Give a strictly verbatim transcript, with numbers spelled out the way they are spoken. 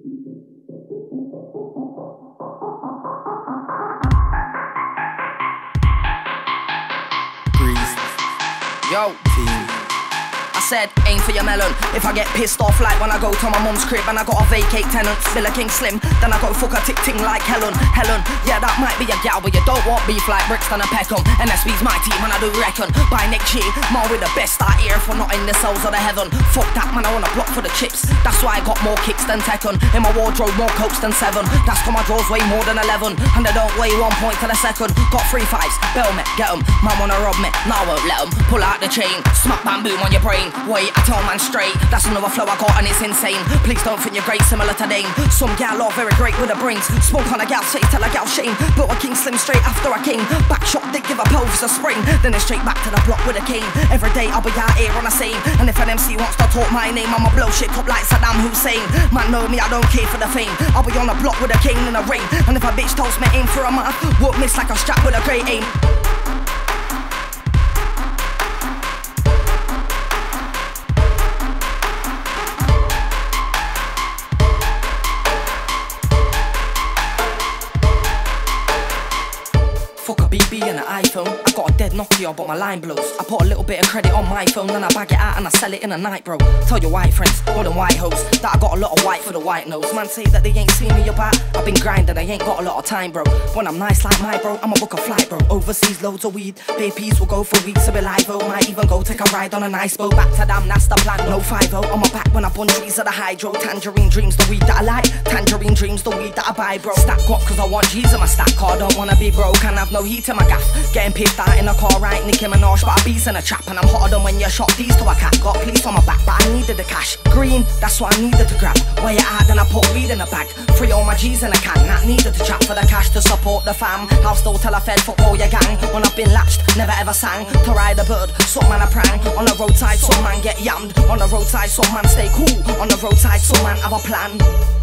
Greeze. Yo, team. I said, aim for your melon. If I get pissed off like when I go to my mum's crib and I gotta vacate tenants, still a king slim, then I go fuck a tick ting like Helen. Helen, yeah, that might be a gal, but you don't want beef like Brixton and Peckham. N S B's my team and I do reckon. By Nick G, more with the best I hear for not in the cells of the heaven. Fuck that man, I wanna block for the chips. That's why I got more kicks than Tekken. In my wardrobe, more cokes than seven. That's cause my drawers weigh more than eleven. And they don't weigh one point to the second. Got three fives, bell me, get 'em. Man wanna rob me, nah I won't let 'em. Pull out the chain, smack bam boom on your brain. Wait, I tell man straight, that's another flow I got and it's insane. Please don't think you're great, similar to Dane. Some gal are very great with the brains. Smoke on a gal face, tell a gal shame. Built a king slim straight after I came. Back shot, they give a pelvis a spring. Then it's straight back to the block with a cane. Every day I'll be out here on the same. And if an M C wants to talk my name, I'ma blow shit up like Saddam Hussein. Man know me, I don't care for the fame. I'll be on the block with a cane in the rain. And if a bitch tells me aim for a mouth, won't miss like a strap with a great aim. Fuck a B B and an iPhone. I got a dead Nokia but my line blows. I put a little bit of credit on my phone, then I bag it out and I sell it in a night, bro. Tell your white friends, all them white hoes, that I got a lot of white for the white nose. Man say that they ain't seen me about. I've been grinding, I ain't got a lot of time, bro. When I'm nice like my bro, I'ma book a flight, bro. Overseas loads of weed, B Ps will go for weeks to be live, oh. Might even go take a ride on a nice boat. Back to damn, that's the plan, no five oh. On my back when I bun trees of the hydro. Tangerine dreams, the weed that I like. Tangerine dreams, the weed that I buy, bro. Stack up cause I want G's in my stack car. Don't wanna be broke and have no heat in my gaff. Getting pissed out in the car, right, Nicki Minaj, but I beats in a trap. And I'm hotter than when you shot these to a cat. Got police on my back, but I needed the cash. Green, that's what I needed to grab. Where you at, then I put weed in a bag. Free all my G's in a can, that needed to chat for the cash to support the fam. I'll still tell a fed, fuck all your gang. When I've been latched, never ever sang. To ride a bird, some man a prang. On the roadside, some man get yammed. On the roadside, some man stay cool. On the roadside, some man have a plan.